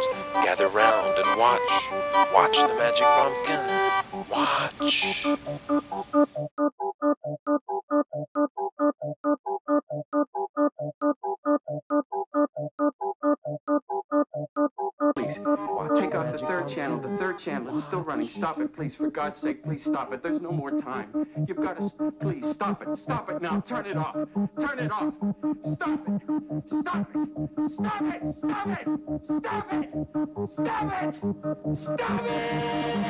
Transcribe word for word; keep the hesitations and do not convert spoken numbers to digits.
Gather round and watch. Watch the magic pumpkin. Watch. Please, take off the third channel. The third channel, it's still running. Stop it, please. For God's sake, please stop it. There's no more time. You've got to, please, stop it. Stop it now. Turn it off. Turn it off. Stop it. Stop it. Stop it. Stop it. Stop it. Stop it. Stop it.